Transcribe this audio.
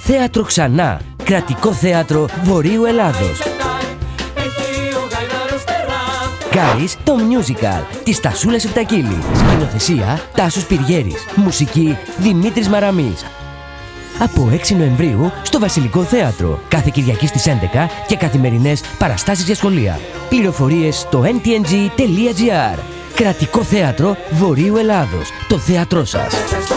Θέατρο Ξανά, κρατικό θέατρο Βορείου Ελλάδος. Κάρις το musical, της Τασούλας Ευτακίλη. Σκηνοθεσία Τάσος Πυριέρης. Μουσική Δημήτρης Μαραμής. Από 6 Νοεμβρίου στο Βασιλικό Θέατρο. Κάθε Κυριακή στις 11 και καθημερινές παραστάσεις για σχολεία. Πληροφορίες στο ntng.gr. Κρατικό θέατρο Βορείου Ελλάδος. Το θέατρό σας.